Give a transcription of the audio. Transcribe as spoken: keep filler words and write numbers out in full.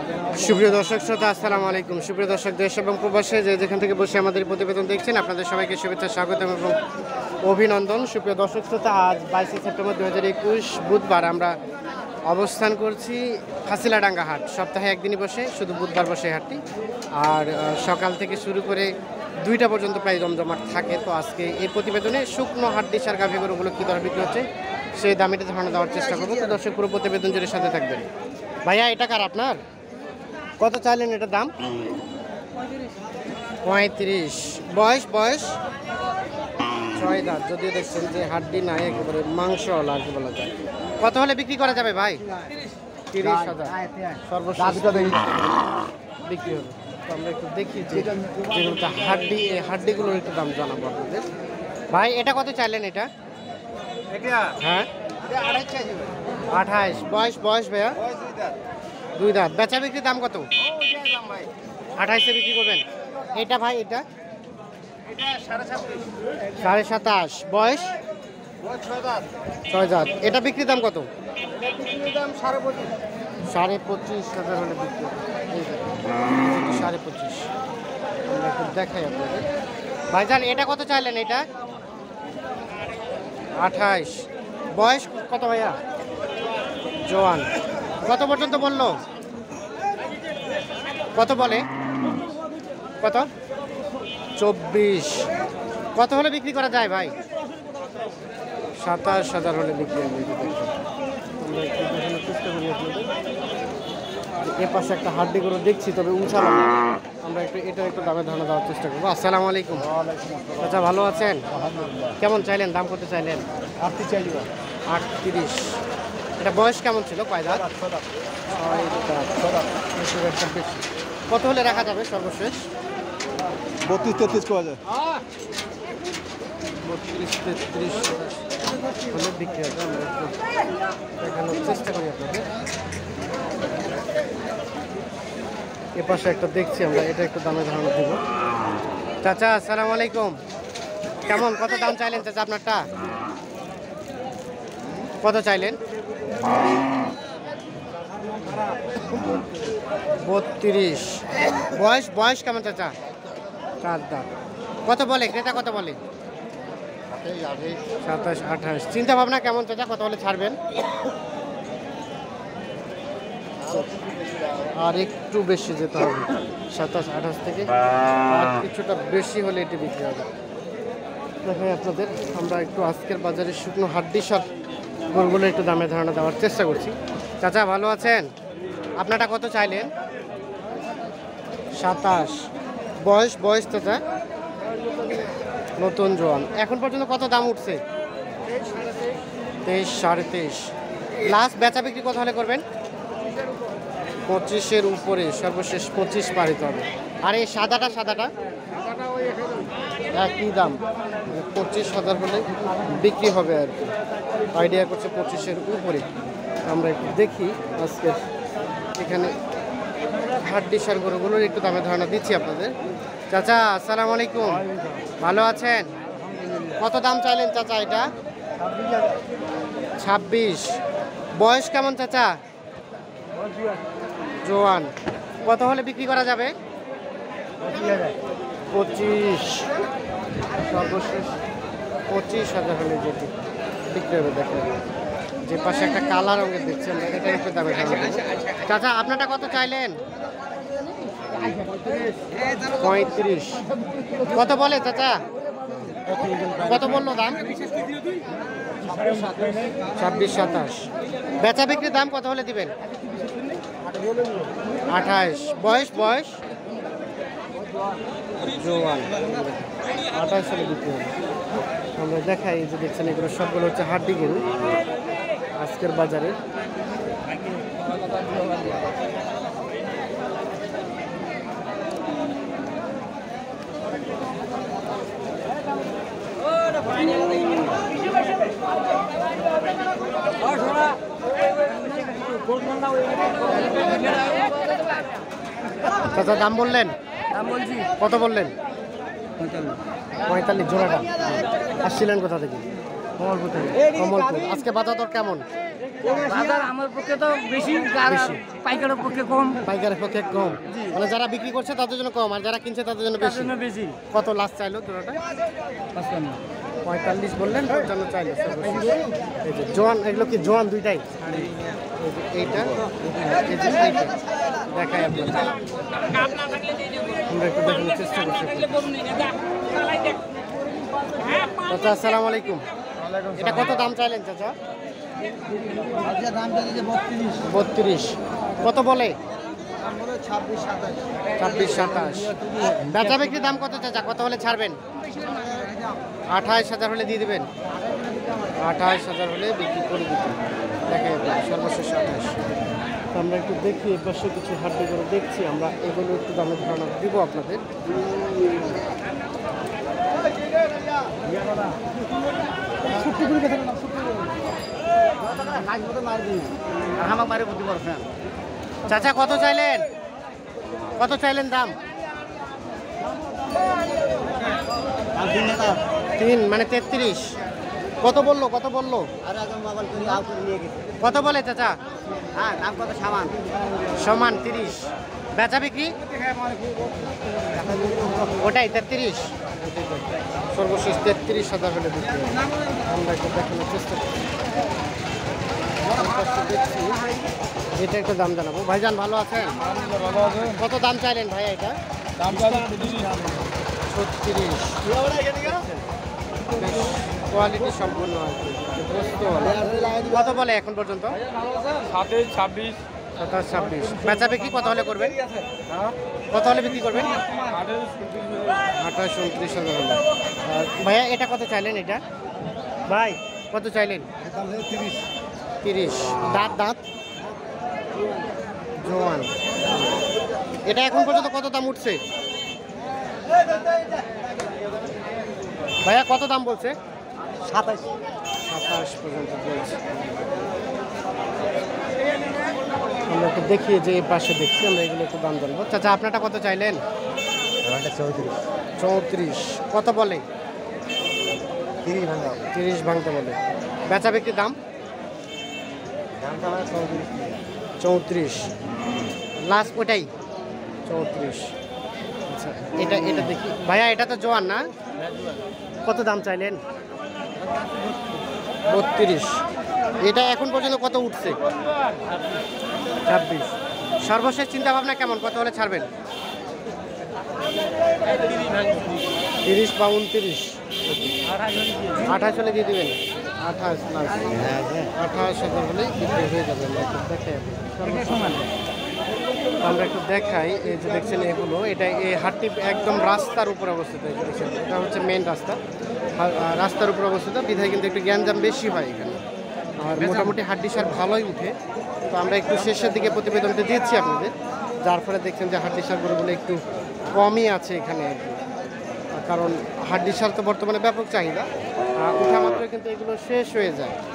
সুপ্রিয় দর্শক শ্রোতা আসসালামু আলাইকুম। সুপ্রিয় দর্শক দেশ এবং প্রবাসে যে যেখান থেকে বসে আমাদের প্রতিবেদন দেখছেন, আপনাদের সবাইকে শুভেচ্ছা, স্বাগতম এবং অভিনন্দন। সুপ্রিয় দর্শক শ্রোতা, আজ বাইশে সেপ্টেম্বর দু হাজার একুশ বুধবার আমরা অবস্থান করছি ফাঁসিলাডাঙ্গা হাট। সপ্তাহে একদিনই বসে, শুধু বুধবার বসে হাটটি। আর সকাল থেকে শুরু করে দুইটা পর্যন্ত প্রায় জমজমাট থাকে। তো আজকে এই প্রতিবেদনে শুকনো হাড্ডি সার গাভী গরুগুলো কী দরে বিক্রি হচ্ছে সেই দামিটা ধারণা দেওয়ার চেষ্টা করবো। তো দর্শক পুরো প্রতিবেদন জুড়ে সাথে থাকবেন। ভাইয়া এটা কার আপনার? কত চাইলেন এটার দাম? পঁয়ত্রিশ। বয়স বয়স ছয় দাঁত। যদিও দেখছেন যে হাড্ডি নাই, একেবারে মাংস আর কি বলা যায়। কত হলে বিক্রি করা যাবে ভাই? তিরিশ হাজার সর্বশেষ বিক্রি হবে। তো আমরা একটু দেখি যে যেগুলো হাড্ডি, এই হাড্ডিগুলোর একটু দাম জানাবো আপনাদের। ভাই এটা কত চাইলেন এটা? হ্যাঁ আঠাইশ। বয়স বয়স ভাইয়া দুই দাঁত। বেচা বিক্রির দাম কত? আঠাইশে বিক্রি করবেন। এটা ভাই এটা সাড়ে সাতাশ। বয়স ছয় দাঁত। এটা বিক্রির দাম কত? সাড়ে পঁচিশ হাজার হলে বিক্রি হবে। সাড়ে পঁচিশ। আমরা একটু দেখাই আপনাদের। ভাইজান এটা কত চাইলেন? এটা আঠাইশ। বয়স কত ভাইয়া? জোয়ান। কত পর্যন্ত বললো? কত বলে? কত? চব্বিশ। কত হলে বিক্রি করা যায় ভাই? সাতাশ হাজার হলে বিক্রি হবে। আমরা একটু দেখানোর চেষ্টা করি আপনাদের। এ পাশে একটা হাড্ডি গরু দেখছি, তবে উঁচা লাগে। আমরা একটু এটা একটু দামে ধারণা দেওয়ার চেষ্টা করবো। আসসালামু আলাইকুম। আচ্ছা, ভালো আছেন? কেমন চাইলেন? দাম করতে চাইলেন? আটত্রিশ। এটা বয়স কেমন ছিল? কয় দাঁত? কত হলে রাখা যাবে সর্বশেষ? বত্রিশ তেত্রিশ পাওয়া যায়। বত্রিশ তেত্রিশ হলে বিক্রি হবে। আমরা একটু দেখানোর চেষ্টা করি আপনাদের। এ পাশে একটা দেখছি আমরা, এটা একটু দামে ধারণা দিব। চাচা আসসালামু আলাইকুম। কেমন, কত দাম চাইলেন চাচা আপনারটা? কত চাইলেন? বত্রিশ। বয়স বয়স কেমন চাচা? চার দাঁত। কত বলে ক্রেতা? কত বলে? সাতাশ আঠাশ। চিন্তা ভাবনা কেমন চাচা? কত হলে ছাড়বেন? আর একটু বেশি যেতে হবে, সাতাশ আঠাশ থেকে আর কিছুটা বেশি হলে এটি বিক্রি হবে। দেখাই আপনাদের। আমরা একটু আজকের বাজারে শুকনো হাড্ডি সার গরুগুলো একটু দামে ধারণা দেওয়ার চেষ্টা করছি। চাচা ভালো আছেন? আপনারটা কত চাইলেন? সাতাশ। বয়স বয়স চাচা? নতুন জোয়ান। এখন পর্যন্ত কত দাম উঠছে? তেইশ সাড়ে তেইশ। লাস্ট বেচা বিক্রি কত হলে করবেন? পঁচিশের উপরে, সর্বশেষ পঁচিশ পারিতে হবে। আর এই সাদাটা সাদাটা একই দাম, পঁচিশ হাজার হলে বিক্রি হবে আর কি। আইডিয়া করছে পঁচিশের উপরে। আমরা একটু দেখি আজকের এখানে হাড্ডি সার গরুগুলোর একটু দামে ধারণা দিচ্ছি আপনাদের। চাচা আসসালামু আলাইকুম। ভালো আছেন? কত দাম চাইলেন চাচা এটা? ছাব্বিশ। বয়স কেমন চাচা? জোয়ান। কত হলে বিক্রি করা যাবে? পঁচিশ। সর্বশেষ পঁচিশ হাজার হলে যেটি বিক্রি হবে। দেখেন যে পাশে একটা কালা রঙের দেখছেন, এটা একটু দামে খাবে। চাচা আপনারটা কত চাইলেন? পঁয়ত্রিশ। কত বলে চাচা? কত বললো দাম? ছাব্বিশ সাতাশ। বেচা বিক্রির দাম কত হলে দিবেন? আঠাইশ। বয়স বয়স জোয়ান। আঠাইশ হলে বিক্রি হবে। আমরা দেখাই যে দেখছেন এগুলো সবগুলো হচ্ছে হাড্ডি গরু আজকের বাজারে। চাচা দাম বললেন? দাম বলছি কত বললেন? পঁয়তাল্লিশ। জোড়াটা আসছিলেন কোথা থেকে? কমলপুর। আজকে বাজার দর কেমন? বাজার আমার পক্ষে তো বেশি, আর বেশি। পাইকারের পক্ষে কম। পাইকারের পক্ষে কম, মানে যারা বিক্রি করছে তাদের জন্য কম, আর যারা কিনছে তাদের জন্য তার বেশি। জন্য বেশি। কত লাস্ট চাইলো জোড়াটা? পাঁচপান্ন। পঁয়তাল্লিশ বললেন, পঞ্চান্ন চাইলো সর্বশেষ। এই যে জোয়ান, এগুলো কি জোয়ান দুইটাই? এই যে এইটা, এই যে এইটা দেখাই আপনাদের। আমরা একটু দেখানোর চেষ্টা করছি। চাচা আসসালামু আলাইকুম। এটা কত দাম চাইলেন চাচা? বত্রিশ। কত বলে? ছাব্বিশ সাতাশ। বেচা বিক্রি দাম কত চাচা? কত হলে ছাড়বেন? আঠাইশ হাজার হলে দিয়ে দেবেন? আঠাইশ হাজার হলে বিক্রি করে দিতেন। দেখেন সর্বশেষ আঠাইশ। তো আমরা একটু দেখি এর পাশে কিছু হাড্ডি করে দেখছি আমরা, এগুলো একটু দামের ধারণা দিব আপনাদের। চাচা কত চাইলেন? কত চাইলেন দাম? তিন মানে তেত্রিশ। কত বললো? কত বললো? কত বলে চাচা? সমান তিরিশ। বেচা বিক্রি ওটাই তেত্রিশ। সর্বশেষ তেত্রিশ হাজার হলে বিক্রি। আমরা একটু দেখানোর চেষ্টা করি। দেখছি এটা একটু দাম জানাবো। ভাইজান ভালো আছেন? কত দাম চাইলেন ভাইয়া এটা? ছত্রিশ। কোয়ালিটি সম্পূর্ণ আর কি। কত বলে এখন পর্যন্ত? সাতাশ ছাব্বিশ সাতাশ ছাব্বিশ। বেচা বিক্রি কত হলে করবেন? কত হলে বিক্রি করবেন? আঠাশ উনত্রিশ হাজার হলে। আর ভাইয়া এটা কত চাইলেন? এটা ভাই কত চাইলেন? তিরিশ। তিরিশ। দাঁত দাঁত জোয়ান। এটা এখন পর্যন্ত কত দাম উঠছে ভাইয়া? কত দাম বলছে? সাতাশ। সাতাশ পর্যন্ত বলছে। আমরা একটু দেখি যে এই পাশে দেখছি, আমরা এগুলো একটু দাম জানবো। চাচা আপনারটা কত চাইলেন? চৌত্রিশ। চৌত্রিশ। কত বলে? তিরিশ ভাঙা। তিরিশ ভাঙতে বলে। বেচা বিক্রির দাম? দামটা মানে চৌত্রিশ। চৌত্রিশ লাস্ট ওটাই চৌত্রিশ। আচ্ছা এটা এটা দেখি ভাইয়া, এটা তো জোয়ান না? কত দাম চাইলেন? বত্রিশ। এটা এখন পর্যন্ত কত উঠছে? ছাব্বিশ। সর্বশেষ চিন্তা ভাবনা কেমন? কত হলে ছাড়বেন? তিরিশ বা উনত্রিশ। আঠাশ হলে দিয়ে দেবেন? আঠাশ লাস্ট। আঠাশ হাজার হলেই বিক্রি হয়ে যাবে। আমরা একটু দেখাই, আমরা একটু দেখাই। এই যে দেখছেন এগুলো, এটা এই হাটটি একদম রাস্তার উপরে অবস্থিত। এই যে দেখছেন এটা হচ্ছে মেন রাস্তা, রাস্তার উপরে অবস্থিত বিধায় কিন্তু একটু গ্যাঞ্জাম বেশি হয় এখানে। আর মোটামুটি হাড্ডি সার ভালোই উঠে। তো আমরা একটু শেষের দিকে প্রতিবেদনটা দিচ্ছি আপনাদের, যার ফলে দেখছেন যে হাড্ডি সার গরুগুলো একটু কমই আছে এখানে আর কি। কারণ হাড্ডি সার তো বর্তমানে ব্যাপক চাহিদা, উঠা মাত্র কিন্তু এগুলো শেষ হয়ে যায়।